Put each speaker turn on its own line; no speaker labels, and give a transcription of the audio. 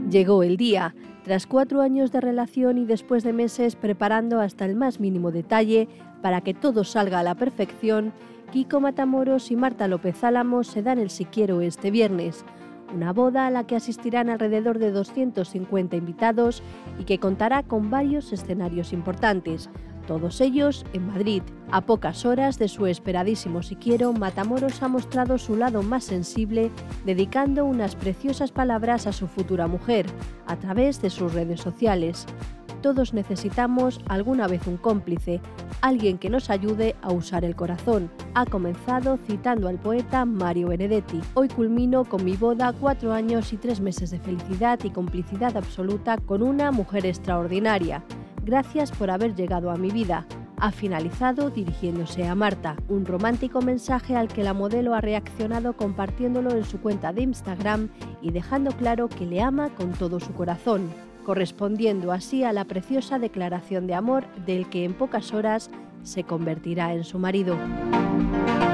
Llegó el día. Tras 4 años de relación y después de meses preparando hasta el más mínimo detalle para que todo salga a la perfección, Kiko Matamoros y Marta López Álamo se dan el sí quiero este viernes. Una boda a la que asistirán alrededor de 250 invitados y que contará con varios escenarios importantes, todos ellos en Madrid. A pocas horas de su esperadísimo sí quiero, Matamoros ha mostrado su lado más sensible, dedicando unas preciosas palabras a su futura mujer, a través de sus redes sociales. Todos necesitamos alguna vez un cómplice, alguien que nos ayude a usar el corazón. Ha comenzado citando al poeta Mario Benedetti. Hoy culmino con mi boda, 4 años y 3 meses de felicidad y complicidad absoluta con una mujer extraordinaria. Gracias por haber llegado a mi vida. Ha finalizado dirigiéndose a Marta, un romántico mensaje al que la modelo ha reaccionado compartiéndolo en su cuenta de Instagram y dejando claro que le ama con todo su corazón, correspondiendo así a la preciosa declaración de amor del que en pocas horas se convertirá en su marido.